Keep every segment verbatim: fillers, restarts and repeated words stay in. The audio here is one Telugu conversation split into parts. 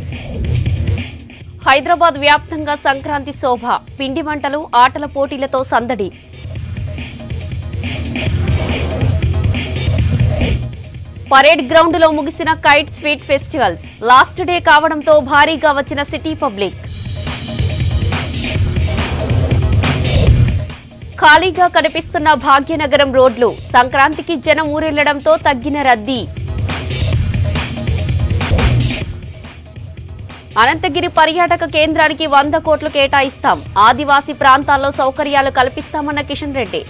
హైదరాబాద్ వ్యాప్తంగా సంక్రాంతి శోభ, పిండి వంటలు, ఆటల పోటీలతో సందడి. పరేడ్ గ్రౌండ్ లో ముగిసిన kite sweet festivals, last day కావడంతో భారీగా వచ్చిన సిటీ పబ్లిక్. ఖాళీగా కనిపిస్తున్న భాగ్యనగరం రోడ్లు, సంక్రాంతికి జనం ఊరెళ్లడంతో తగ్గిన రద్దీ. అనంతగిరి పర్యాటక కేంద్రానికి వంద కోట్లు కేటాయిస్తాం, ఆదివాసీ ప్రాంతాల్లో సౌకర్యాలు కల్పిస్తామన్న కిషన్ రెడ్డి.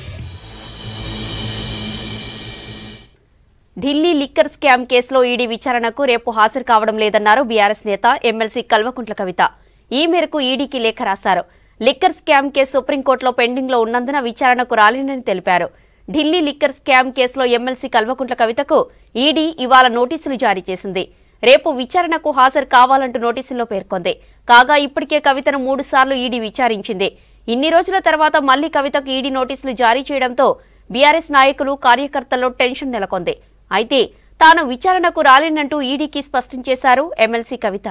ఢిల్లీ లిక్కర్ స్కామ్ కేసులో ఈడీ విచారణకు రేపు హాజరు కావడం లేదన్నారు బీఆర్ఎస్ నేత ఎమ్మెల్సీ కల్వకుంట్ల కవిత. ఈ మేరకు ఈడీకి లేఖ రాశారు. లిక్కర్ స్కామ్ కేసు సుప్రీంకోర్టులో పెండింగ్ లో ఉన్నందున విచారణకు రాలేనని తెలిపారు. ఢిల్లీ లిక్కర్ స్కామ్ కేసులో ఎమ్మెల్సీ కల్వకుంట్ల కవితకు ఈడీ ఇవాళ నోటీసులు జారీ చేసింది. రేపు విచారణకు హాజరు కావాలంటూ నోటీసుల్లో పేర్కొంది. కాగా ఇప్పటికే కవితను మూడు సార్లు ఈడీ విచారించింది. ఇన్ని రోజుల తర్వాత మళ్లీ కవితకు ఈడీ నోటీసులు జారీ చేయడంతో బీఆర్ఎస్ నాయకులు, కార్యకర్తల్లో టెన్షన్ నెలకొంది. అయితే తాను విచారణకు రాలేనంటూ ఈడీకి స్పష్టం చేశారు ఎమ్మెల్సీ కవిత.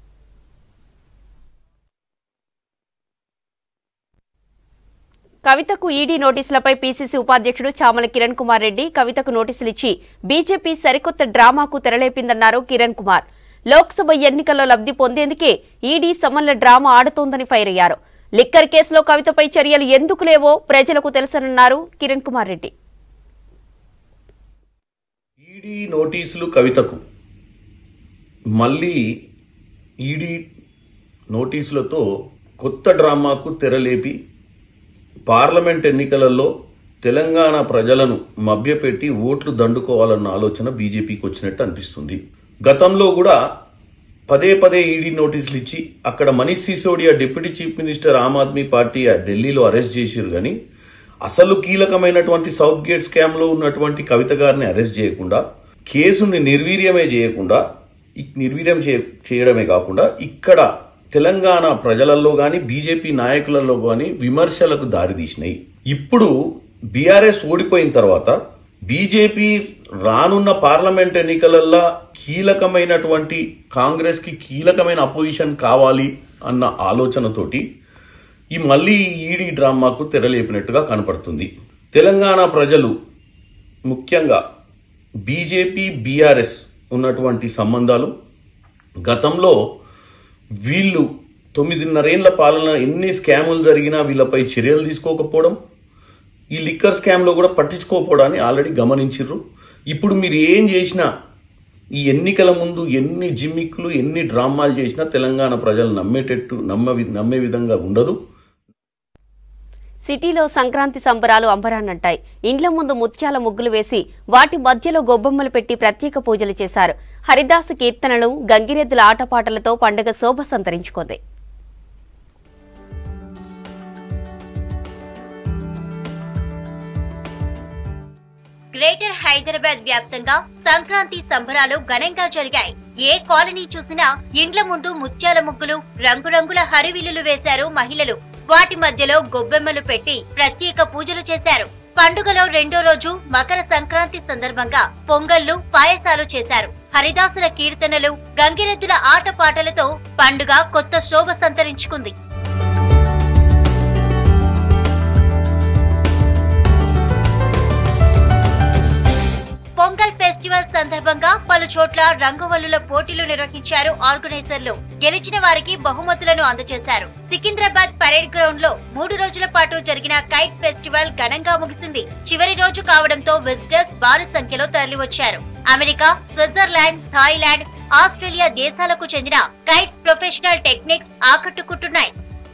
కవితకు ఈడీ నోటీసులపై పీసీసీ ఉపాధ్యక్షుడు చామల కిరణ్ కుమార్ రెడ్డి కవితకు నోటీసులిచ్చి బీజేపీ సరికొత్త డ్రామాకు తెరలేపిందన్నారు కిరణ్ కుమార్. లోక్సభ ఎన్నికల్లో లబ్ధి పొందేందుకే ఈడీ సమన్ల డ్రామా ఆడుతోందని ఫైర్ అయ్యారు. లిక్కర్ కేసులో కవితపై చర్యలు ఎందుకు లేవో ప్రజలకు తెలుసనన్నారు కిరణ్ కుమార్ రెడ్డి. ఈడీ నోటీసులు కవితకు మళ్ళీ ఈడీ నోటీసులతో కొత్త డ్రామాకు తెరలేపి పార్లమెంట్ ఎన్నికలలో తెలంగాణ ప్రజలను మభ్యపెట్టి ఓట్లు దండుకోవాలన్న ఆలోచన బీజేపీకి వచ్చినట్టు అనిపిస్తుంది. గతంలో కూడా పదే పదే ఈడీ నోటీసులు ఇచ్చి అక్కడ Manish Sisodia deputy chief minister Aam Aadmi party ఢిల్లీలో అరెస్ట్ చేశారు. కానీ అసలు కీలకమైనటువంటి సౌత్ గేట్ స్కామ్ లో ఉన్నటువంటి కవిత గారిని అరెస్ట్ చేయకుండా, కేసుని నిర్వీర్యమే చేయకుండా నిర్వీర్యం చేయడమే కాకుండా ఇక్కడ తెలంగాణ ప్రజలలో గాని బీజేపీ నాయకులలో గాని విమర్శలకు దారితీసినాయి. ఇప్పుడు బీఆర్ఎస్ ఓడిపోయిన తర్వాత బీజేపీ రానున్న పార్లమెంట్ ఎన్నికలలో కీలకమైనటువంటి కాంగ్రెస్ కి కీలకమైన అపోజిషన్ కావాలి అన్న ఆలోచనతోటి ఈ మళ్లీ ఈడీ డ్రామాకు తెరలేపినట్టుగా కనపడుతుంది. తెలంగాణ ప్రజలు ముఖ్యంగా బీజేపీ బీఆర్ఎస్ ఉన్నటువంటి సంబంధాలు, గతంలో వీళ్ళు తొమ్మిదిన్నరేళ్ల పాలన ఎన్ని స్కాములు జరిగినా వీళ్ళపై చర్యలు తీసుకోకపోవడం, ఈ లిక్కర్ స్కామ్ లో కూడా పట్టించుకోకపోవడాన్ని ఆల్రెడీ గమనించారు. ఇప్పుడు మీరు ఏం చేసినా, ఈ ఎన్నికల ముందు ఎన్ని జిమ్మిక్లు ఎన్ని డ్రామాలు చేసినా తెలంగాణ ప్రజలు నమ్మేటట్టు నమ్మ నమ్మే విధంగా ఉండదు. సిటీలో సంక్రాంతి సంబరాలు అంబరాన్నంటాయి. ఇండ్ల ముందు ముత్యాల ముగ్గులు వేసి వాటి మధ్యలో గొబ్బెమ్మలు పెట్టి ప్రత్యేక పూజలు చేశారు. హరిదాసు కీర్తనలు, గంగిరెద్దుల ఆటపాటలతో పండుగ శోభ సంతరించుకుంది. గ్రేటర్ హైదరాబాద్ వ్యాప్తంగా సంక్రాంతి సంబరాలు ఘనంగా జరిగాయి. ఏ కాలనీ చూసినా ఇండ్ల ముందు ముత్యాల ముగ్గులు, రంగురంగుల హరివిల్లులు వేశారు మహిళలు. వాటి మధ్యలో గొబ్బెమ్మలు పెట్టి ప్రత్యేక పూజలు చేశారు. పండుగలో రెండో రోజు మకర సంక్రాంతి సందర్భంగా పొంగళ్లు, పాయసాలు చేశారు. హరిదాసుల కీర్తనలు, గంగిరెద్దుల ఆటపాటలతో పండుగ కొత్త శోభ సంతరించుకుంది. పొంగల్ ఫెస్టివల్ సందర్భంగా పలు చోట్ల రంగవల్లుల పోటీలు నిర్వహించారు ఆర్గనైజర్లు. గెలిచిన వారికి బహుమతులను అందజేశారు. సికింద్రాబాద్ పరేడ్ గ్రౌండ్ లో మూడు రోజుల పాటు జరిగిన కైట్ ఫెస్టివల్ ఘనంగా ముగిసింది. చివరి రోజు కావడంతో విజిటర్స్ భారీ సంఖ్యలో తరలివచ్చారు. అమెరికా, స్విట్జర్లాండ్, థాయిలాండ్, ఆస్ట్రేలియా దేశాలకు చెందిన కైట్స్ ప్రొఫెషనల్ టెక్నిక్స్ ఆకట్టుకుంటున్నాయి.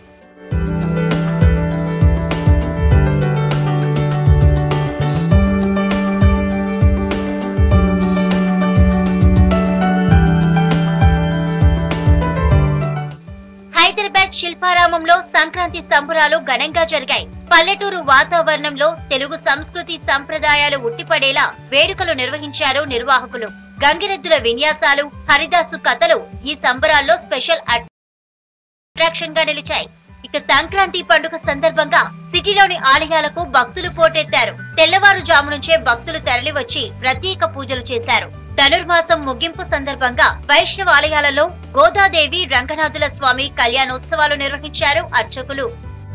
హైదరాబాద్ శిల్పారామంలో సంక్రాంతి సంబరాలు ఘనంగా జరిగాయి. పల్లెటూరు వాతావరణంలో తెలుగు సంస్కృతి సంప్రదాయాలు ఉట్టిపడేలా వేడుకలు నిర్వహించారు నిర్వాహకులు. గంగిరెద్దుల విన్యాసాలు, హరిదాసు కథలు ఈ సంబరాల్లో స్పెషల్ అట్రాక్షన్ గా నిలిచాయి. ఇక సంక్రాంతి పండుగ సందర్భంగా సిటీలోని ఆలయాలకు భక్తులు పోటెత్తారు. తెల్లవారుజాము నుంచే భక్తులు తరలివచ్చి ప్రత్యేక పూజలు చేశారు. ధనుర్మాసం ముగింపు సందర్భంగా వైష్ణవ ఆలయాలలో గోదాదేవి రంగనాథుల స్వామి కళ్యాణోత్సవాలు నిర్వహించారు అర్చకులు.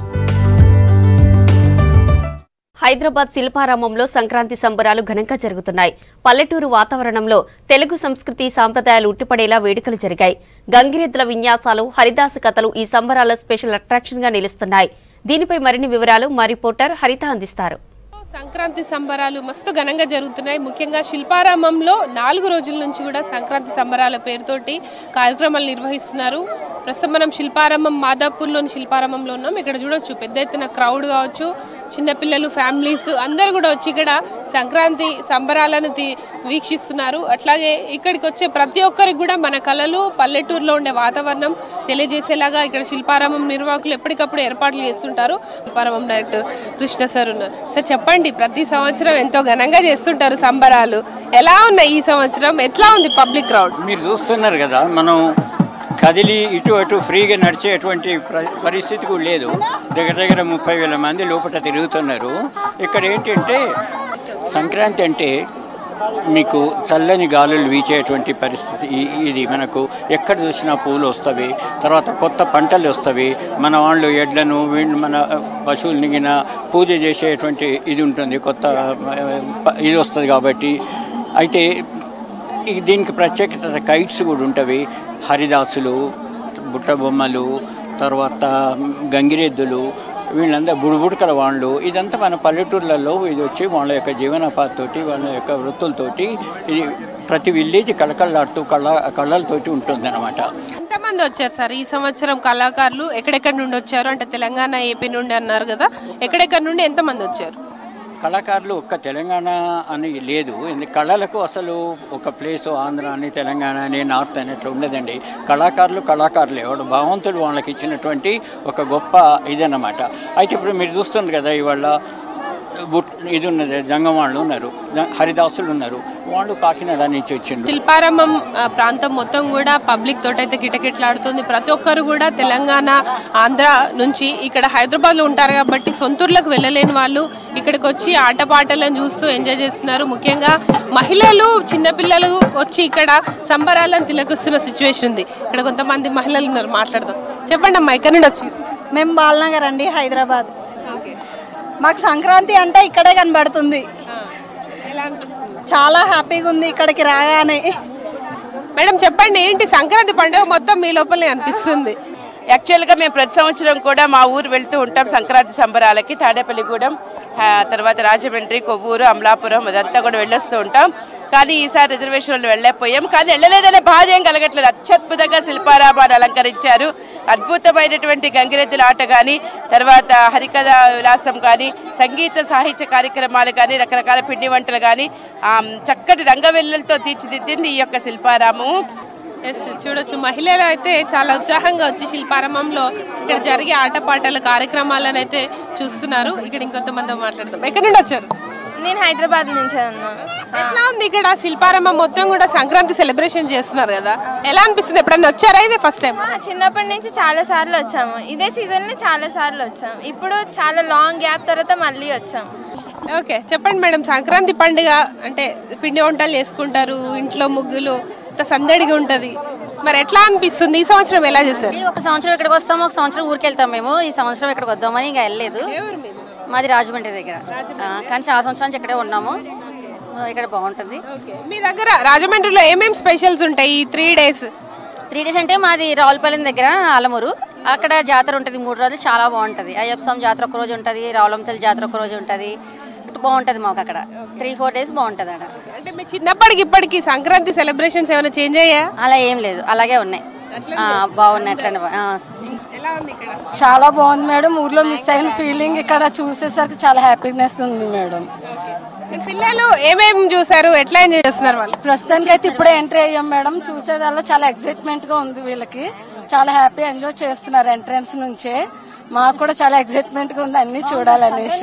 హైదరాబాద్ శిల్పారామంలో సంక్రాంతి సంబరాలు ఘనంగా జరుగుతున్నాయి. పల్లెటూరు వాతావరణంలో తెలుగు సంస్కృతి సాంప్రదాయాలు ఉట్టిపడేలా వేడుకలు జరిగాయి. గంగిరెద్దుల విన్యాసాలు, హరిదాస కథలు ఈ సంబరాల స్పెషల్ అట్రాక్షన్ గా నిలుస్తున్నాయి. దీనిపై మరిన్ని వివరాలు మా రిపోర్టర్ హరిత అందిస్తారు. సంక్రాంతి సంబరాలు మస్తు ఘనంగా జరుగుతున్నాయి. ముఖ్యంగా శిల్పారామంలో నాలుగు రోజుల నుంచి కూడా సంక్రాంతి సంబరాల పేరుతోటి కార్యక్రమాలు నిర్వహిస్తున్నారు. ప్రస్తుతం మనం శిల్పారామం మాదాపూర్లోని శిల్పారామంలో ఉన్నాం. ఇక్కడ చూడొచ్చు పెద్ద ఎత్తున క్రౌడ్ కావచ్చు, చిన్నపిల్లలు, ఫ్యామిలీస్ అందరూ కూడా వచ్చి ఇక్కడ సంక్రాంతి సంబరాలను వీక్షిస్తున్నారు. అట్లాగే ఇక్కడికి వచ్చే ప్రతి ఒక్కరికి కూడా మన కళలు, పల్లెటూరులో ఉండే వాతావరణం తెలియజేసేలాగా ఇక్కడ శిల్పారామం నిర్వాహకులు ఎప్పటికప్పుడు ఏర్పాట్లు చేస్తుంటారు. శిల్పారామం డైరెక్టర్ కృష్ణ సార్ ఉన్నారు. సార్ చెప్పండి, ప్రతి సంవత్సరం ఎంతో ఘనంగా చేస్తుంటారు సంబరాలు. ఎలా ఉన్నాయి ఈ సంవత్సరం? ఎట్లా ఉంది పబ్లిక్ క్రౌడ్? మీరు చూస్తున్నారు కదా, మనం కదిలి ఇటు అటు ఫ్రీగా నడిచేటువంటి పరిస్థితి కూడా లేదు. దగ్గర దగ్గర ముప్పై వేల మంది లోపల తిరుగుతున్నారు. ఇక్కడ ఏంటంటే సంక్రాంతి అంటే మీకు చల్లని గాలులు వీచేటువంటి పరిస్థితి. ఇది మనకు ఎక్కడ చూసినా పూలు వస్తవి, తర్వాత కొత్త పంటలు వస్తవి. మన వాళ్ళు ఎడ్లను మన పశువుల్ని గిన పూజ చేసేటువంటి ఇది ఉంటుంది, కొత్త ఇది వస్తుంది కాబట్టి. అయితే దీనికి ప్రత్యేకత కైట్స్ కూడా ఉంటవి, హరిదాసులు, బుట్ట బొమ్మలు, తర్వాత గంగిరెద్దులు, వీళ్ళంతా బుడుబుడకల వాళ్ళు. ఇదంతా మన పల్లెటూర్లలో ఇది వచ్చి వాళ్ళ యొక్క జీవనోపాధితోటి, వాళ్ళ యొక్క వృత్తులతోటి ఇది ప్రతి విలేజ్ కళకళలాడుతూ కళ కళలతోటి ఉంటుంది అనమాట. ఎంతమంది వచ్చారు సార్ ఈ సంవత్సరం కళాకారులు? ఎక్కడెక్కడి నుండి వచ్చారు? అంటే తెలంగాణ, ఏపీ నుండి అన్నారు కదా, ఎక్కడెక్కడి నుండి ఎంతమంది వచ్చారు? కళాకారులు ఒక్క తెలంగాణ అని లేదు. కళలకు అసలు ఒక ప్లేసు ఆంధ్ర అని, తెలంగాణ అని, నార్త్ అని అట్లా ఉండదండి. కళాకారులు కళాకారులే. వాడు భగవంతుడు వాళ్ళకి ఇచ్చినటువంటి ఒక గొప్ప ఇదన్నమాట. అయితే ఇప్పుడు మీరు చూస్తున్నారు కదా, ఇవాళ బుట్ ఇది ఉన్నది, జంగం వాళ్ళు ఉన్నారు, హరిదాసులు ఉన్నారు, వాళ్ళు కాకినాడ నుంచి వచ్చిండ్రు. శిల్పారామం ప్రాంతం మొత్తం కూడా పబ్లిక్ తోటైతే కిటకిటలాడుతుంది. ప్రతి ఒక్కరు కూడా తెలంగాణ, ఆంధ్ర నుంచి ఇక్కడ హైదరాబాద్లో ఉంటారు కాబట్టి సొంతూర్లకు వెళ్ళలేని వాళ్ళు ఇక్కడికి వచ్చి ఆటపాటలను చూస్తూ ఎంజాయ్ చేస్తున్నారు. ముఖ్యంగా మహిళలు, చిన్నపిల్లలు వచ్చి ఇక్కడ సంబరాలను తిలకిస్తున్న సిచ్యువేషన్ ఉంది. ఇక్కడ కొంతమంది మహిళలు ఉన్నారు, మాట్లాడదాం. చెప్పండి అమ్మా, ఎక్కడి నుండి వచ్చి? మేము బాలనగర్ అండి, హైదరాబాద్. మాకు సంక్రాంతి అంటే ఇక్కడే కనబడుతుంది. చాలా హ్యాపీగా ఉంది ఇక్కడికి రాగానే. మేడం చెప్పండి, ఏంటి సంక్రాంతి పండుగ మొత్తం మీ లోపలే అనిపిస్తుంది? యాక్చువల్గా మేము ప్రతి సంవత్సరం కూడా మా ఊరు వెళ్తూ ఉంటాం సంక్రాంతి సంబరాలకి. తాడేపల్లిగూడెం, తర్వాత రాజమండ్రి, కొవ్వూరు, అమలాపురం అదంతా కూడా వెళ్ళొస్తూ ఉంటాం. కానీ ఈసారి రిజర్వేషన్లు వెళ్ళలేకపోయాం. కానీ వెళ్ళలేదనే బాధ ఏం కలగట్లేదు. అత్యద్భుతంగా శిల్పారామాన్ని అలంకరించారు. అద్భుతమైనటువంటి గంగిరెద్దుల ఆట కానీ, తర్వాత హరికథ విలాసం కానీ, సంగీత సాహిత్య కార్యక్రమాలు కానీ, రకరకాల పిండి వంటలు కానీ చక్కటి రంగవెల్లులతో తీర్చిదిద్దింది ఈ యొక్క శిల్పారామం. ఎస్, చూడొచ్చు మహిళలు అయితే చాలా ఉత్సాహంగా వచ్చి శిల్పారామంలో ఇక్కడ జరిగే ఆటపాటల కార్యక్రమాలను అయితే చూస్తున్నారు. ఇక్కడ ఇంకొంతమంది మాట్లాడతాం. ఎక్కడి నుండి వచ్చారు? నేను హైదరాబాద్ నుంచి. ఎట్లా ఉంది ఇక్కడ శిల్పారామం మొత్తం కూడా సంక్రాంతి సెలబ్రేషన్ చేస్తున్నారు కదా, ఎలా అనిపిస్తుంది? ఎప్పుడన్నా వచ్చారా? ఇదే ఫస్ట్ టైం? చిన్నప్పటి నుంచి చాలా సార్లు వచ్చాము. ఇదే సీజన్ లో చాలా సార్లు వచ్చాము. ఇప్పుడు చాలా లాంగ్ గ్యాప్ తర్వాత మళ్ళీ వచ్చాము. ఓకే, చెప్పండి మేడం, సంక్రాంతి పండుగ అంటే పిండి వంటలు చేసుకుంటారు, ఇంట్లో ముగ్గులు, సందడిగా ఉంటది, మరి ఎట్లా అనిపిస్తుంది? ఈ సంవత్సరం ఎలా చేస్తారు? ఒక సంవత్సరం ఇక్కడికి వస్తాము, ఒక సంవత్సరం ఊరికి వెళ్తాం. మేము ఈ సంవత్సరం ఇక్కడికి వద్దామని ఇంకా వెళ్ళలేదు. మాది రాజమండ్రి దగ్గర, కానీ చాలా సంవత్సరాల నుంచి ఇక్కడే ఉన్నాము. ఇక్కడ బాగుంటుంది. మీ దగ్గర రాజమండ్రిలో ఏమేమి స్పెషల్స్ ఉంటాయి ఈ త్రీ డేస్? త్రీ డేస్ అంటే మాది రావులపల్లి దగ్గర ఆలమూరు, అక్కడ జాతర ఉంటుంది మూడు రోజులు, చాలా బాగుంటుంది. అయ్యప్ప స్వామి జాతర ఒక రోజు ఉంటుంది, రావులపల్లి జాతర ఒక రోజు ఉంటుంది, బాగుంటుంది మాకు అక్కడ. త్రీ ఫోర్ డేస్ బాగుంటుంది అక్కడ. అంటే మీ చిన్నప్పటికి ఇప్పటికి సంక్రాంతి సెలబ్రేషన్స్ ఏమైనా చేంజ్ అయ్యా? అలా ఏం లేదు, అలాగే ఉన్నాయి, బాగున్నాయి. అట్లనే చాలా బాగుంది మేడం. ఊర్లో మిస్ అయిన ఫీలింగ్ ఇక్కడ చూసేసరికి చాలా హ్యాపీనెస్ ఉంది మేడం. పిల్లలు ఏమేమి చూసారు, ఎట్లా ఎంజాయ్ చేస్తున్నారు వాళ్ళు? ప్రస్తుతానికి అయితే ఇప్పుడే ఎంట్రీ అయ్యాం మేడం. చూసేదల్లా చాలా ఎక్సైట్మెంట్ గా ఉంది వీళ్ళకి, చాలా హ్యాపీ ఎంజాయ్ చేస్తున్నారు ఎంట్రన్స్ నుంచే. మాకు కూడా చాలా ఎక్సైట్మెంట్ గా ఉంది అన్ని చూడాలనేసి.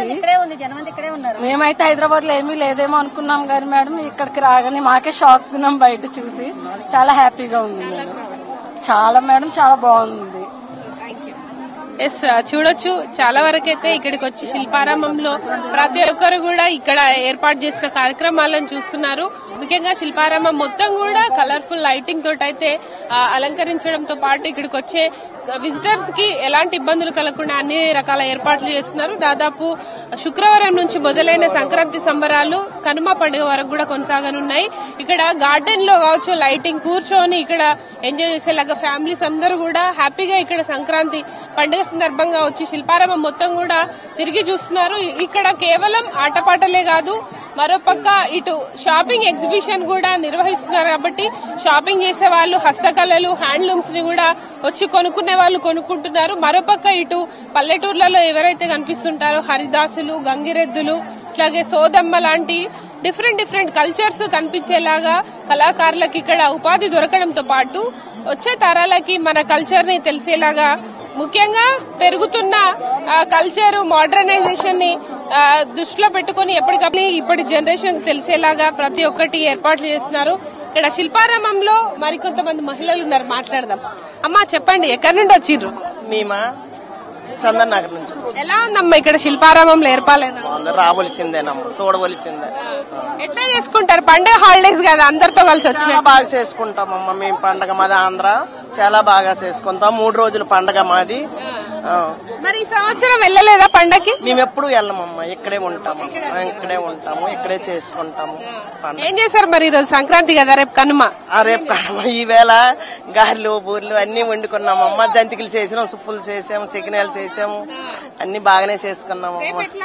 మేమైతే హైదరాబాద్ లో ఏమీ లేదేమో అనుకున్నాం కానీ మేడం ఇక్కడికి రాగానే మాకే షాక్ తిన్నాం బయట చూసి. చాలా హ్యాపీగా ఉంది మేడం. చాలా మేడం చాలా బాగుంది. ఎస్ చూడొచ్చు చాలా వరకు అయితే ఇక్కడికి వచ్చి శిల్పారామంలో ప్రతి ఒక్కరు కూడా ఇక్కడ ఏర్పాటు చేసిన కార్యక్రమాలను చూస్తున్నారు. ముఖ్యంగా శిల్పారామం మొత్తం కూడా కలర్ఫుల్ లైటింగ్ తోటి అయితే అలంకరించడంతో పాటు ఇక్కడికి వచ్చే విజిటర్స్ కి ఎలాంటి ఇబ్బందులు కలగకుండా అన్ని రకాల ఏర్పాట్లు చేస్తున్నారు. దాదాపు శుక్రవారం నుంచి మొదలైన సంక్రాంతి సంబరాలు కనుమ పండుగ వరకు కూడా కొనసాగనున్నాయి. ఇక్కడ గార్డెన్ లో కావచ్చు లైటింగ్ కూర్చొని ఇక్కడ ఎంజాయ్ చేసేలాగా ఫ్యామిలీస్ అందరూ కూడా హ్యాపీగా ఇక్కడ సంక్రాంతి పండుగ సందర్భంగా వచ్చి శిల్పారామం మొత్తం కూడా తిరిగి చూస్తున్నారు. ఇక్కడ కేవలం ఆటపాటలే కాదు, మరోపక్క ఇటు షాపింగ్ ఎగ్జిబిషన్ కూడా నిర్వహిస్తున్నారు. కాబట్టి షాపింగ్ చేసే వాళ్ళు హస్తకళలు హ్యాండ్లూమ్స్ ని కూడా వచ్చి కొనుక్కునే వాళ్ళు కొనుక్కుంటున్నారు. మరోపక్క ఇటు పల్లెటూర్లలో ఎవరైతే కనిపిస్తుంటారో హరిదాసులు, గంగిరెద్దులు, అట్లాగే సోదమ్మ లాంటి డిఫరెంట్ డిఫరెంట్ కల్చర్స్ కనిపించేలాగా కళాకారులకు ఇక్కడ ఉపాధి దొరకడంతో పాటు వచ్చే తరాలకి మన కల్చర్ ని తెలిసేలాగా ముఖ్యంగా పెరుగుతున్న కల్చర్ మోడర్నైజేషన్ ని దృష్టిలో పెట్టుకుని ఎప్పటికప్పుడు ఇప్పటి జనరేషన్ తెలిసేలాగా ప్రతి ఒక్కటి ఏర్పాట్లు చేస్తున్నారు. ఇక్కడ శిల్పారామంలో మరికొంతమంది మహిళలు ఉన్నారు, మాట్లాడదాం. అమ్మా చెప్పండి, ఎక్కడి నుండి వచ్చిండ్రు? మేమా చందన్ నగర్ నుంచి. ఎలా ఉందమ్మా ఇక్కడ శిల్పారామంలో ఏర్పాలేనా? రావలసిందేనమ్మా, చూడవలసిందే. ఎట్లా చేసుకుంటారు పండుగ? హాలిడేస్ కదా, అందరితో కలిసి వచ్చి బాగా చేసుకుంటామమ్మా మేము పండగ. మాది ఆంధ్ర, చాలా బాగా చేసుకుంటాం. మూడు రోజులు పండగ మాది. మరి ఈ సంవత్సరం వెళ్ళలేదా పండగకి? మేము ఎప్పుడు వెళ్ళమమ్మా, ఇక్కడే ఉంటాము, ఇక్కడే ఉంటాము, ఇక్కడే చేసుకుంటాము. ఏం చేశారు మరి ఈరోజు? సంక్రాంతి కదా, రేపు కనుమ. రేపు కనుమ. ఈవేళ గారెలు బూర్లు అన్ని వండుకున్నామమ్మా. జంతికలు చేసాము, సుప్పులు చేసాము, సిగ్నల్ చేసాము, అన్ని బాగానే చేసుకున్నాము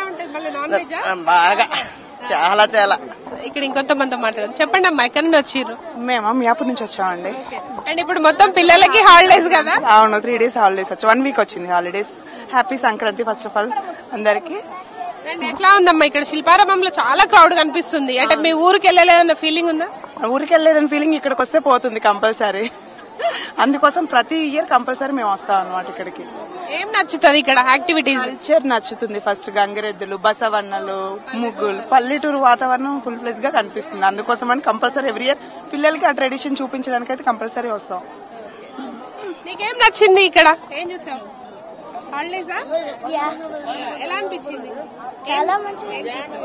బాగా, చాలా చాలా. ఇక్కడ ఇంకొంతమంది మాట్లాడారు. చెప్పండి అమ్మా, ఎక్కడి నుండి వచ్చారు? మేము మియాపూర్ నుంచి వచ్చామండి. అండ్ ఇప్పుడు మొత్తం పిల్లలకి హాలిడేస్ కదా? అవును, త్రీ డేస్ హాలిడేస్ వచ్చి వన్ వీక్ వచ్చింది holidays. Happy Sankranti first of all అందరికి. ఎట్లా ఉందమ్మా ఇక్కడ శిల్పారామంలో? చాలా క్రౌడ్ కనిపిస్తుంది. అంటే మీ ఊరికి వెళ్ళలేదన్న ఫీలింగ్ ఉందా? ఊరికి వెళ్ళలేదన్న ఫీలింగ్ ఇక్కడికి వస్తే పోతుంది కంపల్సరీ. అందుకోసం ప్రతి ఇయర్ కంపల్సరీ మేము వస్తాం అనమాట ఇక్కడికి. ఏం నచ్చుతుంది ఇక్కడ యాక్టివిటీస్? కల్చర్ నచ్చుతుంది. ఫస్ట్ గంగిరెద్దులు, బసవన్నలు, ముగ్గులు, పల్లెటూరు వాతావరణం ఫుల్ ఫ్లెజ్ గా కనిపిస్తుంది. అందుకోసం అని కంపల్సరీ ఎవ్రీ ఇయర్ పిల్లలకి ఆ ట్రెడిషన్ చూపించడానికి అయితే కంపల్సరీ వస్తాం. నీకేం నచ్చింది ఇక్కడ? ఏం చూసావు? హాలిడేసా? ఎలా అనిపించింది? చాలా మంచిగా.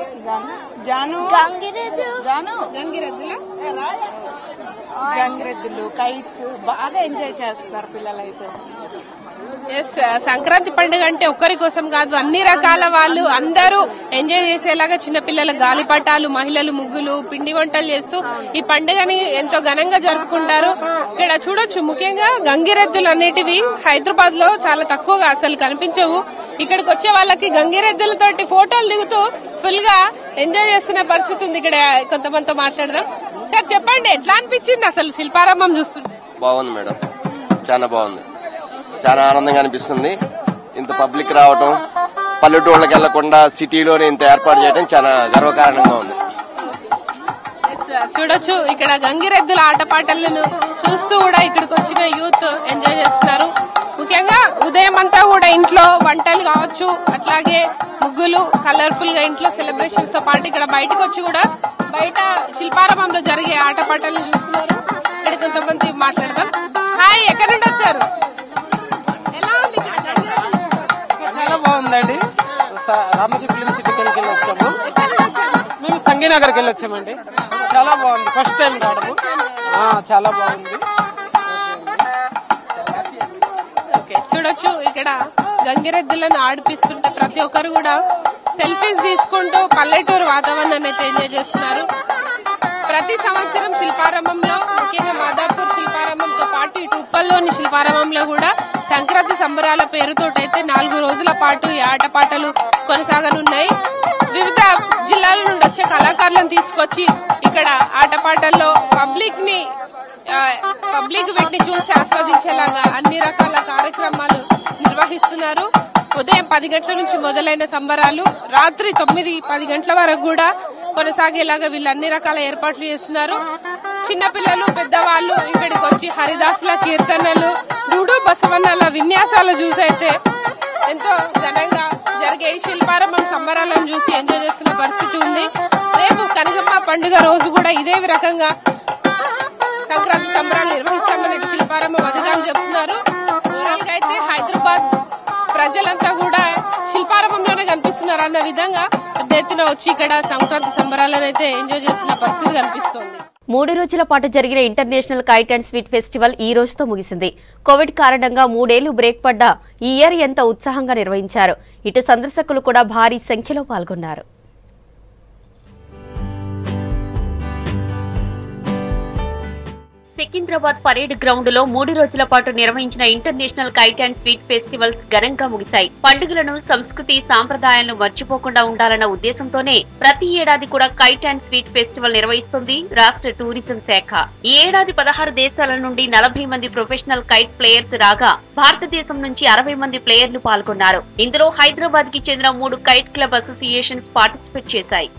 గంగిరెద్దులు, కైట్స్ బాగా ఎంజాయ్ చేస్తున్నారు పిల్లలైతే. ఎస్, సంక్రాంతి పండుగ అంటే ఒక్కరి కోసం కాదు, అన్ని రకాల వాళ్ళు అందరూ ఎంజాయ్ చేసేలాగా చిన్నపిల్లల గాలిపటాలు, మహిళలు ముగ్గులు, పిండి వంటలు చేస్తూ ఈ పండుగని ఎంతో ఘనంగా జరుపుకుంటారు. ఇక్కడ చూడొచ్చు, ముఖ్యంగా గంగిరెద్దులు అనేటివి హైదరాబాద్ లో చాలా తక్కువగా అసలు కనిపించవు. ఇక్కడికి వచ్చే వాళ్ళకి గంగిరెద్దులతోటి ఫోటోలు దిగుతూ ఫుల్ గా ఎంజాయ్ చేస్తున్న పరిస్థితి ఉంది. ఇక్కడ కొంతమందితో మాట్లాడదాం. సార్ చెప్పండి, ఎట్లా అనిపించింది అసలు శిల్పారామం చూస్తుంటే? బాగుంది మేడం, చాలా బాగుంది, చాలా ఆనందంగా అనిపిస్తుంది. ఇంత పబ్లిక్ రావటం, పల్లెటూళ్ళకి వెళ్లకుండా సిటీలోనే ఇంత ఏర్పాటు చేయడం చాలా గర్వకారణంగా ఉంది. చూడొచ్చు, ఇక్కడ గంగిరెద్దుల ఆటపాటలను చూస్తూ కూడా ఇక్కడికి వచ్చిన యూత్ ఎంజాయ్ చేస్తున్నారు. ముఖ్యంగా ఉదయం అంతా కూడా ఇంట్లో వంటలు కావచ్చు, అట్లాగే ముగ్గులు, కలర్ఫుల్ గా ఇంట్లో సెలబ్రేషన్స్ తో పాటు ఇక్కడ బయటకు వచ్చి కూడా బయట శిల్పారామంలో జరిగే ఆటపాటలను చూస్తున్నారు. ఇక్కడ కొంతమంది మాట్లాడదాం. హాయ్, ఎక్కడి నుండి వచ్చారు? చాలా బాగుందండి. రామోజీ ఫిలిం సిటీకి వెళ్ళి వచ్చాము. మేము సంగీనగర్కి వెళ్ళి వచ్చామండి. చాలా బాగుంది, ఫస్ట్ టైం రావడము. చాలా బాగుంది. చూడొచ్చు, ఇక్కడ గంగిరెద్దులను ఆడిపిస్తుంటే ప్రతి ఒక్కరు కూడా సెల్ఫీస్ తీసుకుంటూ పల్లెటూరు వాతావరణాన్ని అయితే ఎంజాయ్ చేస్తున్నారు. ప్రతి సంవత్సరం శిల్పారామంలో, ముఖ్యంగా మాదాపూర్ శిల్పారామంతో పాటు ఇటు ఉప్పల్లోని శిల్పారామంలో కూడా సంక్రాంతి సంబరాల పేరుతోటైతే నాలుగు రోజుల పాటు ఈ ఆటపాటలు కొనసాగనున్నాయి. వివిధ జిల్లాల నుండి వచ్చే కళాకారులను తీసుకొచ్చి ఇక్కడ ఆటపాటల్లో పబ్లిక్ ని పబ్లిక్ వీటిని చూసి ఆస్వాదించేలాగా అన్ని రకాల కార్యక్రమాలు నిర్వహిస్తున్నారు. ఉదయం పది గంటల నుంచి మొదలైన సంబరాలు రాత్రి తొమ్మిది పది గంటల వరకు కూడా కొనసాగేలాగా వీళ్ళు అన్ని రకాల ఏర్పాట్లు చేస్తున్నారు. చిన్నపిల్లలు, పెద్దవాళ్ళు ఇక్కడికి వచ్చి హరిదాసుల కీర్తనలు, డూడు బసవన్నల విన్యాసాలు చూసి అయితే ఎంతో ఘనంగా జరిగే ఈ శిల్పారామం సంబరాలను చూసి ఎంజాయ్ చేస్తున్న పరిస్థితి ఉంది. రేపు కనగమ్మ పండుగ రోజు కూడా ఇదే రకంగా సంక్రాంతి సంబరాలు నిర్వహిస్తామని శిల్పారామం అధికారులు చెప్తున్నారు. ఓవరాల్ గా అయితే హైదరాబాద్ ప్రజలంతా కూడా శిల్పారామంలోనే కనిపిస్తున్నారు అన్న విధంగా పెద్ద ఎత్తున వచ్చి ఇక్కడ సంక్రాంతి సంబరాలను అయితే ఎంజాయ్ చేస్తున్న పరిస్థితి కనిపిస్తోంది. మూడు రోజుల పాటు జరిగిన international kite and sweet festival ఈ రోజుతో ముగిసింది. కోవిడ్ కారణంగా మూడేళ్లు బ్రేక్ పడ్డ ఈ ఇయర్ ఎంతో ఉత్సాహంగా నిర్వహించారు. ఇటు సందర్శకులు కూడా భారీ సంఖ్యలో పాల్గొన్నారు. సికింద్రాబాద్ పరేడ్ గ్రౌండ్ లో మూడు రోజుల పాటు నిర్వహించిన international kite and sweet festivals ఘనంగా ముగిశాయి. పండుగలను, సంస్కృతి, సాంప్రదాయాలను మర్చిపోకుండా ఉండాలన్న ఉద్దేశంతోనే ప్రతి ఏడాది కూడా కైట్ అండ్ స్వీట్ ఫెస్టివల్ నిర్వహిస్తుంది రాష్ట్ర టూరిజం శాఖ. ఈ ఏడాది పదహారు దేశాల నుండి నలభై మంది ప్రొఫెషనల్ కైట్ ప్లేయర్స్ రాగా భారతదేశం నుంచి అరవై మంది ప్లేయర్లు పాల్గొన్నారు. ఇందులో హైదరాబాద్ కి చెందిన మూడు కైట్ క్లబ్ అసోసియేషన్స్ పార్టిసిపేట్ చేశాయి.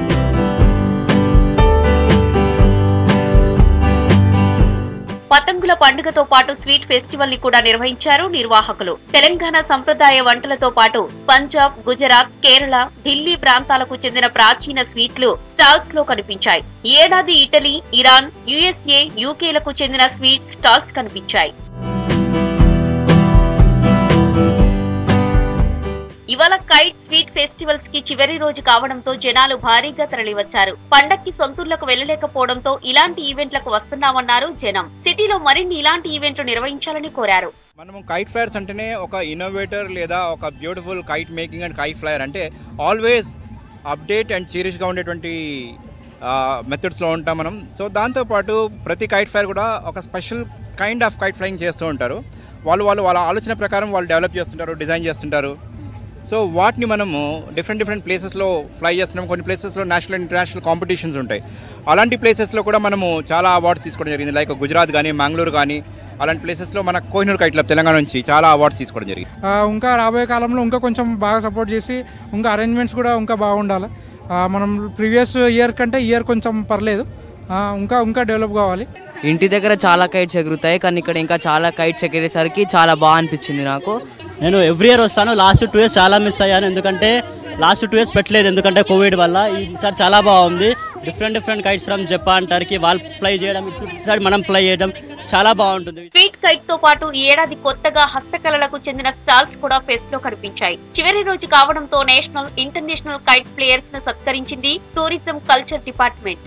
పతంగుల పండుగతో పాటు స్వీట్ ఫెస్టివల్ ని కూడా నిర్వహించారు నిర్వాహకులు. తెలంగాణ సంప్రదాయ వంటలతో పాటు పంజాబ్, గుజరాత్, కేరళ, ఢిల్లీ ప్రాంతాలకు చెందిన ప్రాచీన స్వీట్లు స్టాల్స్ లో కనిపించాయి. ఈ ఏడాది ఇటలీ, ఇరాన్, యుఎస్ఏ, యూకేలకు చెందిన స్వీట్ స్టాల్స్ కనిపించాయి. ఇవాళ కైట్ స్వీట్ ఫెస్టివల్స్ కి చివరి రోజు కావడంతో జనాలు భారీగా తరలివచ్చారు. పండక్కి సొంతూర్లకు వెళ్లలేకపోవడంతో ఇలాంటి ఈవెంట్లకు వస్తున్నామన్నారు జనం. సిటీలో మరిన్ని ఇలాంటి ఈవెంట్లు నిర్వహించాలని కోరారు. మనము కైట్ ఫ్లైర్స్ అంటేనే ఒక ఇన్నోవేటర్ లేదా ఒక beautiful kite making and kite flier అంటే ఆల్వేస్ అప్డేట్ అండ్ సీరియస్గా ఉండేటువంటి మెథడ్స్లో ఉంటాం మనం. సో దాంతోపాటు ప్రతి కైట్ ఫ్లైర్ కూడా ఒక special kind of kite flying చేస్తూ ఉంటారు. వాళ్ళు వాళ్ళు వాళ్ళ ఆలోచన ప్రకారం వాళ్ళు డెవలప్ చేస్తుంటారు, డిజైన్ చేస్తుంటారు. సో వాటిని మనము డిఫరెంట్ డిఫరెంట్ ప్లేసెస్లో ఫ్లై చేస్తున్నాం. కొన్ని ప్లేసెస్లో నేషనల్ ఇంటర్నేషనల్ కాంపిటీషన్స్ ఉంటాయి. అలాంటి ప్లేసెస్లో కూడా మనము చాలా అవార్డ్స్ తీసుకోవడం జరిగింది. లైక్ గుజరాత్ కానీ, మంగళూరు కానీ, అలాంటి ప్లేసెస్లో మన కోహినూర్ కైట్ క్లబ్ తెలంగాణ నుంచి చాలా అవార్డ్స్ తీసుకోవడం జరిగింది. ఇంకా రాబోయే కాలంలో ఇంకా కొంచెం బాగా సపోర్ట్ చేసి ఇంకా అరేంజ్మెంట్స్ కూడా ఇంకా బాగుండాలి. మనం ప్రీవియస్ ఇయర్ కంటే ఇయర్ కొంచెం పర్లేదు, ఇంకా ఇంకా డెవలప్ కావాలి. ఇంటి దగ్గర చాలా కైట్స్ ఎగురుతాయి, కానీ ఇక్కడ ఇంకా చాలా కైట్స్ ఎగిరేసరికి చాలా బాగా అనిపించింది నాకు. నేను ఎవ్రీ ఇయర్ వస్తాను. లాస్ట్ టూ ఇయర్స్ చాలా మిస్ అయ్యాను, ఎందుకంటే లాస్ట్ టూ ఇయర్స్ పెట్టలేదు ఎందుకంటే కోవిడ్ వల్ల. ఈసారి చాలా బాగుంది. Different different kites from Japan, Turkey వాళ్ళు ఫ్లై చేయడం, ఈసారి మనం ఫ్లై చేయడం చాలా బాగుంటుంది. స్వీట్ కైట్ తో పాటు ఈ ఏడాది కొత్తగా హస్తకళలకు చెందిన స్టాల్స్ కూడా ఫెస్ట్ లో కనిపించాయి. చివరి రోజు కావడంతో నేషనల్, ఇంటర్నేషనల్ కైట్ ప్లేయర్స్ ను సత్కరించింది tourism culture department.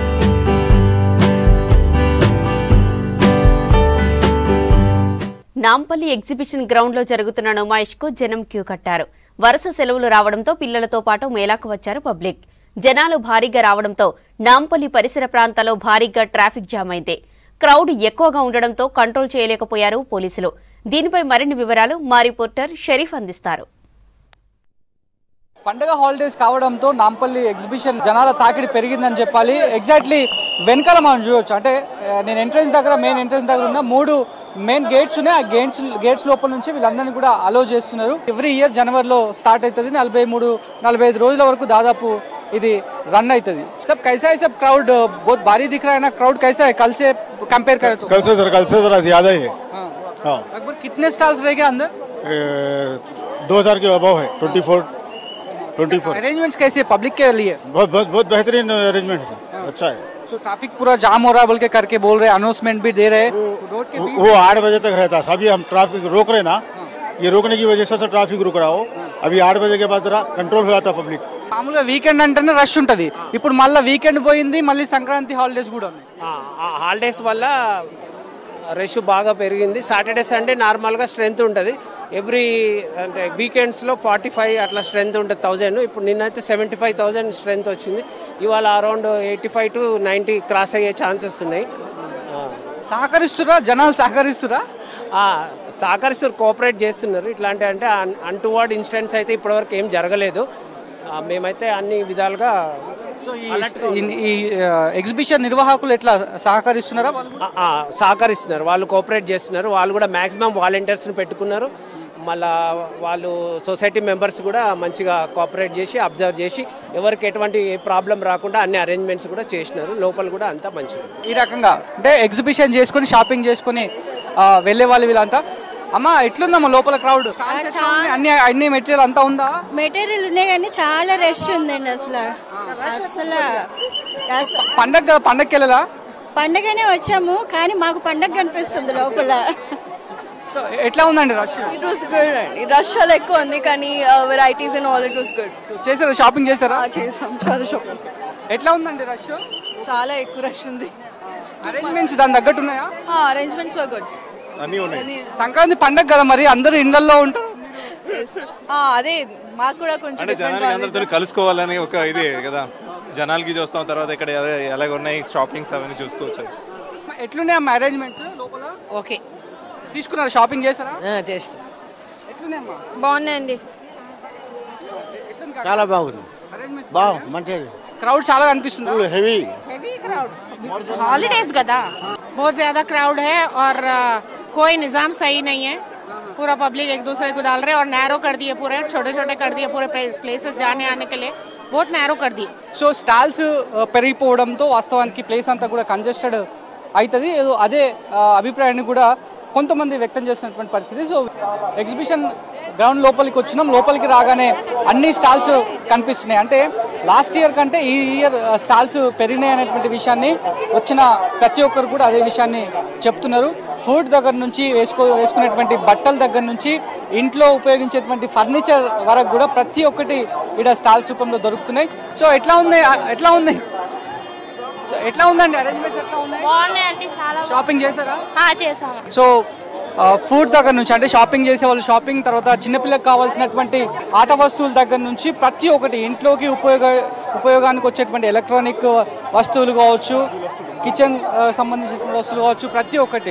Nampally exhibition ground లో జరుగుతున్న నుమాయిష్ కు జనం క్యూ కట్టారు. వరుస సెలవులు రావడంతో పిల్లలతో పాటు మేళాకు వచ్చారు పబ్లిక్. జనాలు భారీగా రావడంతో నాంపల్లి పరిసర ప్రాంతాల్లో భారీగా ట్రాఫిక్ జామ్ అయింది. క్రౌడ్ ఎక్కువగా ఉండడంతో కంట్రోల్ చేయలేకపోయారు పోలీసులు. దీనిపై మరిన్ని వివరాలు మా రిపోర్టర్ షరీఫ్ అందిస్తారు. పండగ హాలిడేస్ కావడంతో నాంపల్లి ఎగ్జిబిషన్ జనాల తాకిడి పెరిగిందని చెప్పాలి. ఎగ్జాక్ట్లీ వెనకాల మనం చూడవచ్చు. అంటే నేను ఎంట్రన్స్ దగ్గర మెయిన్ ఎంట్రన్స్ దగ్గర ఉన్న మూడు మెయిన్ గేట్స్ ఉన్నాయి. ఆ గేట్స్ గేట్స్ లోపల నుంచి వీళ్ళందరినీ కూడా అలో చేస్తున్నారు. ఎవ్రీ ఇయర్ జనవరిలో స్టార్ట్ అవుతుంది. నలభై మూడు నలభై ఐదు రోజుల వరకు దాదాపు ఇది రన్ అవుతుంది. सब कैसा है सब क्राउड बहुत भारी दिख रहा है ना. क्राउड कैसा है कल से कंपेयर करें तो? कल से कल से जरा ज्यादा ही है. हाँ लगभग कितने स्टॉल्स रहेंगे अंदर? दो हजार के अबव है. Twenty four twenty four arrangements कैसे है पब्लिक के लिए? बहुत बहुत बहुत बेहतरीन अरेंजमेंट है. अच्छा है. तो ट्रैफिक पूरा जाम हो रहा है बोल के करके बोल रहे, अनाउंसमेंट भी दे रहे. रोड के वो आठ बजे तक रहता है. अभी हम ट्रैफिक रोक रहे ना, ये रोकने की वजह से ट्रैफिक रुक रहा हो. अभी आठ बजे के बाद जरा कंट्रोल हो जाता पब्लिक. మామూలుగా వీకెండ్ అంటేనే రష్ ఉంటుంది. ఇప్పుడు మళ్ళీ వీకెండ్ పోయింది, మళ్ళీ సంక్రాంతి హాలిడేస్ కూడా ఉన్నాయి. హాలిడేస్ వల్ల రష్ బాగా పెరిగింది. సాటర్డే సండే నార్మల్గా స్ట్రెంత్ ఉంటుంది. ఎవ్రీ అంటే వీకెండ్స్లో ఫార్టీ ఫైవ్ అట్లా స్ట్రెంత్ ఉంటుంది థౌజండ్. ఇప్పుడు నిన్నైతే సెవెంటీ ఫైవ్ థౌజండ్ స్ట్రెంత్ వచ్చింది. ఇవాళ around eighty five to ninety cross అయ్యే ఛాన్సెస్ ఉన్నాయి. సహకరిస్తురా జనాలు? సహకరిస్తురా? సహకరిస్తారు, కోఆపరేట్ చేస్తున్నారు. ఇట్లాంటి అంటే అన్టువర్డ్ ఇన్సిడెంట్స్ అయితే ఇప్పటివరకు ఏం జరగలేదు. మేమైతే అన్ని విధాలుగా ఈ ఎగ్జిబిషన్ నిర్వాహకులు ఎట్లా సహకరిస్తున్నారా? సహకరిస్తున్నారు, వాళ్ళు కోఆపరేట్ చేస్తున్నారు. వాళ్ళు కూడా మ్యాక్సిమం వాలంటీర్స్ని పెట్టుకున్నారు. మళ్ళా వాళ్ళు సొసైటీ మెంబర్స్ కూడా మంచిగా కోఆపరేట్ చేసి అబ్జర్వ్ చేసి ఎవరికి ఎటువంటి ప్రాబ్లం రాకుండా అన్ని అరేంజ్మెంట్స్ కూడా చేసినారు. లోపల కూడా అంతా మంచిగా ఈ రకంగా అంటే ఎగ్జిబిషన్ చేసుకుని షాపింగ్ చేసుకుని వెళ్ళే వాళ్ళు వీళ్ళంతా. అమ్మా ఎట్లుందమ్మా లోపల క్రౌడ్? అన్ని అన్ని మెటీరియల్ అంతా ఉందా? మెటీరియల్ ఉన్నాయి కానీ చాలా రష్ ఉందండి. అసలు అసలు పండగ పండగకి వెళ్ళలా? పండగనే వచ్చాము కానీ మాకు పండగ కనిపిస్తుంది లోపల. సో ఎట్లా ఉందండి రష్? ఇట్ వాస్ గుడ్ అండి. రష్ చాలా ఎక్కువ ఉంది కానీ varieties and all it was good. చేశారా షాపింగ్ చేశారా? చేసాం చాలా షాపింగ్. ఎట్లా ఉందండి రష్? చాలా ఎక్కువ రష్ ఉంది. అరేంజ్మెంట్స్ దాని తగ్గట్టు ఉన్నాయా? Arrangements were good. అన్నీ ఉన్నాయి. సంక్రాంతి పండగ కదా మరి అందరూ ఇళ్లలో ఉంటారు. అదే మాకు కూడా కొంచెం అంటే జనాలకి అందరితో కలుసుకోవాలని ఒక ఇది కదా, జనాలకి చూస్తాం, తర్వాత ఇక్కడ ఎలాగ ఉన్నాయి షాపింగ్స్ అవన్నీ చూసుకోవచ్చు. ఎట్లున్నాయి అమ్మా అరేంజ్మెంట్స్ లోపల? ఓకే. తీసుకున్నారా షాపింగ్ చేస్తారా? చేస్తాం. ఎట్లున్నాయమ్మా? బాగున్నాయండి. చాలా బాగుంది. బాగు మంచిది. క్రౌడ్ చాలా కనిపిస్తుంది. హెవీ हेवी क्राउड हॉलीडेज गदा बहुत ज्यादा क्राउड है और कोई निजाम सही नहीं है. पूरा पब्लिक एक दूसरे को डाल रहे और नैरो कर दिए, पूरे छोटे छोटे कर दिए, पूरे प्लेसेस जाने आने के लिए बहुत नैरो कर दिए. సో స్టాల్స్ పెరిగిపోవడంతో వాస్తవానికి ప్లేస్ అంతా కూడా కంజెస్టెడ్ అవుతుంది. అదే అభిప్రాయాన్ని కూడా కొంతమంది వ్యక్తం చేస్తున్నటువంటి పరిస్థితి. సో ఎగ్జిబిషన్ గ్రౌండ్ లోపలికి వచ్చినాం. లోపలికి రాగానే అన్ని స్టాల్స్ కనిపిస్తున్నాయి. అంటే లాస్ట్ ఇయర్ కంటే ఈ ఇయర్ స్టాల్స్ పెరిగినాయి అనేటువంటి విషయాన్ని వచ్చిన ప్రతి ఒక్కరు కూడా అదే విషయాన్ని చెప్తున్నారు. ఫుడ్ దగ్గర నుంచి వేసుకో వేసుకునేటువంటి బట్టల దగ్గర నుంచి ఇంట్లో ఉపయోగించేటువంటి ఫర్నిచర్ వరకు కూడా ప్రతి ఒక్కటి ఇక్కడ స్టాల్స్ రూపంలో దొరుకుతున్నాయి. సో ఎట్లా ఉంది ఎట్లా ఉంది ఎట్లా ఉందండి అరేంజ్మెంట్స్ ఎట్లా ఉన్నాయి? బాగున్నాయండి. చాలా షాపింగ్ చేశారా? చేసాము. సో ఫుడ్ దగ్గర నుంచి అంటే షాపింగ్ చేసే వాళ్ళు షాపింగ్, తర్వాత చిన్నపిల్లలకు కావాల్సినటువంటి ఆట వస్తువుల దగ్గర నుంచి ప్రతి ఒక్కటి ఇంట్లోకి ఉపయోగ ఉపయోగానికి వచ్చేటువంటి ఎలక్ట్రానిక్ వస్తువులు కావచ్చు, కిచెన్ సంబంధించిన వస్తువులు కావచ్చు, ప్రతి ఒక్కటి.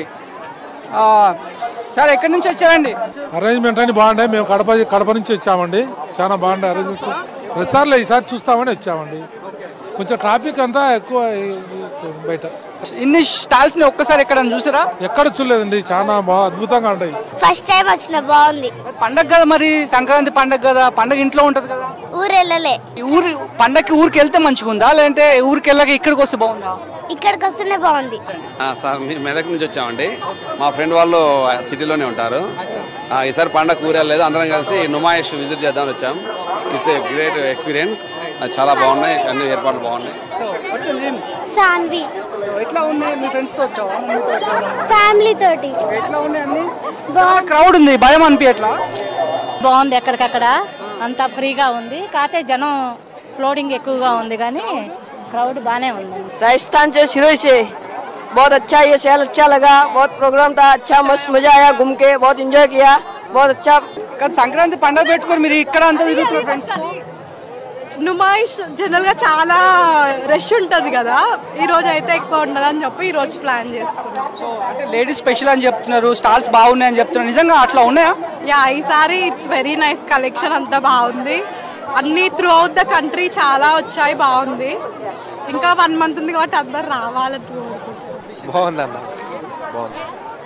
సార్ ఎక్కడి నుంచి వచ్చారండి? అరేంజ్మెంట్ అని బాగుంటాయి. మేము కడప కడప నుంచి వచ్చామండి. చాలా బాగుంటాయి అరేంజ్మెంట్స్. ప్రతిసార్లు ఈసారి చూస్తామని వచ్చామండి. కొంచెం ట్రాఫిక్ అంతా ఎక్కువ బయట. ఇన్ని స్టాల్స్ ని ఒక్కసారి ఎక్కడ చూసారా? ఎక్కడ చూడలేదండి. చాలా బాగా అద్భుతంగా ఉంటాయి. ఫస్ట్ టైం వచ్చిన బాగుంది. పండగ కదా మరి, సంక్రాంతి పండగ కదా, పండగ ఇంట్లో ఉంటది కదా. ఊరు వెళ్ళలే. ఊరు పండగకి ఊరికి వెళ్తే మంచిగా ఉందా, లేదంటే ఊరికి వెళ్ళాక ఇక్కడికి వస్తే బాగుందా? ఇక్కడికి వస్తేనే బాగుంది. సార్ మేము మెదక్ నుంచి వచ్చామండి. మా ఫ్రెండ్ వాళ్ళు సిటీలోనే ఉంటారు. ఈసారి పండగ ఊరు వెళ్ళలేదు, అందరం కలిసి నుమాయిష్ విజిట్ చేద్దామని వచ్చాం. It's a great experience. చాలా బాగున్నాయి, అన్ని ఏర్పాట్లు బాగున్నాయి. సాన్వి. ఎట్లా ఉన్నాయి? మీ ఫ్రెండ్స్ తో వచ్చావా? ఫ్యామిలీ తోటి. ఎట్లా ఉన్నాయి అన్ని? క్రౌడ్ ఉంది, భయం అనిపించట్లా? బాగుంది. ఎక్కడికక్కడ అంతా ఫ్రీగా ఉంది. కాకపోతే జనం ఫ్లోటింగ్ ఎక్కువగా ఉంది కానీ क्राउड बाने ఉంది. राजस्थान से सिरोही से बहुत अच्छा ये सेल अच्छा लगा. बहुत प्रोग्राम था, अच्छा मस्त मजा आया, घूम के बहुत एंजॉय किया, बहुत अच्छा. కదా సంక్రాంతి పండుగ పెట్టుకొని మీరు ఇక్కడ అంతా తిరుగుతున్నారు ఫ్రెండ్స్ తో? నుమాయిష్ జనరల్ గా చాలా రష్ ఉంటది కదా, ఈ రోజు అయితే ఎక్కువ ఉండదు అని చెప్పి ఈ రోజు ప్లాన్ చేసుకున్నాం. సో అంటే లేడీస్ స్పెషల్ అని చెప్తున్నారు, స్టాల్స్ బాగున్నాయని చెప్తున్నారు. నిజంగా అట్లా ఉన్నాయా? యా, ఈసారి ఇట్స్ వెరీ నైస్. కలెక్షన్ అంతా బాగుంది. అన్ని త్రూ అవుట్ ద కంట్రీ చాలా వచ్చాయి, బాగుంది. ఇంకా వన్ మంత్ ఉంది కాబట్టి అందరు రావాలని బాగుందన్న, బాగుంది.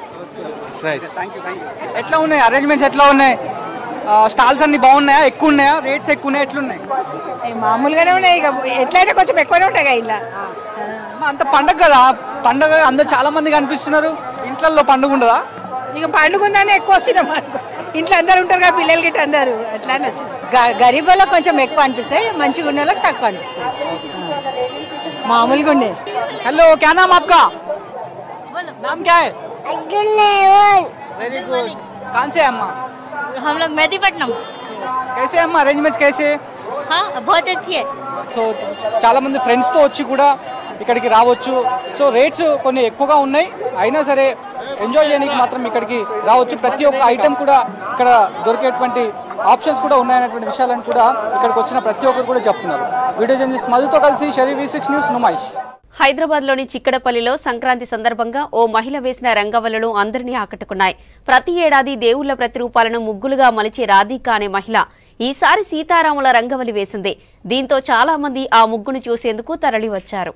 ఎట్లా ఉన్నాయి అరేంజ్మెంట్స్? ఎట్లా ఉన్నాయి? స్టాల్స్ అన్ని బాగున్నాయా? ఎక్కువ ఉన్నాయా? రేట్స్ ఎక్కువ ఉన్నాయి? ఎట్లున్నాయి? మామూలుగానే ఉన్నాయి, ఇక ఎట్లయితే కొంచెం ఎక్కువనే ఉంటాయి కదా. ఇలా అంత పండగ కదా, పండగ అందరు చాలా మంది కనిపిస్తున్నారు. ఇంట్లో పండుగ ఉండదా? ఇక పండుగ ఉందని ఎక్కువ వస్తున్నాం అనుకో. ఇంట్లో అందరు ఉంటారు కదా, పిల్లలు గిట్ట అందరు అట్లానే వచ్చింది. గరీబ్ వాళ్ళకి కొంచెం ఎక్కువ అనిపిస్తాయి, మంచిగా ఉన్న వాళ్ళకి తక్కువ అనిపిస్తాయి. మామూలుగా ఉండే. हेलो, क्या नाम आपका? नाम क्या है? Very good. कहाँ से अम्मा? हम लोग मेहदीपट्टनम. कैसे अम्मा अरेंजमेंट्स कैसे? हाँ, बहुत अच्छी है. సో చాలా మంది ఫ్రెండ్స్ తో వచ్చి కూడా ఇక్కడికి రావచ్చు. సో రేట్స్ కొన్ని ఎక్కువగా ఉన్నాయి, అయినా సరే ఎంజాయ్ చేయడానికి మాత్రం ఇక్కడికి రావచ్చు. ప్రతి ఒక్క ఐటెం కూడా ఇక్కడ దొరికేటువంటి ఆప్షన్స్ కూడా ఉన్నాయనేటువంటి విషయాలను కూడా ఇక్కడికి వచ్చిన ప్రతి ఒక్కరు కూడా చెప్తున్నారు. వీడియో జర్నలిస్ట్ మధుతో కలిసి Sharif V six news Numaish. హైదరాబాద్లోని చిక్కడపల్లిలో సంక్రాంతి సందర్భంగా ఓ మహిళ వేసిన రంగవల్లులు అందరినీ ఆకట్టుకున్నాయి. ప్రతి ఏడాది దేవుళ్ల ప్రతిరూపాలను ముగ్గులుగా మలిచే రాధికా అనే మహిళ ఈసారి సీతారాముల రంగవల్లి వేసింది. దీంతో చాలా మంది ఆ ముగ్గును చూసేందుకు తరలివచ్చారు.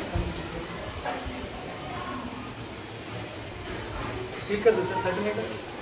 ठीक कर दो सर, थर्टी मीटर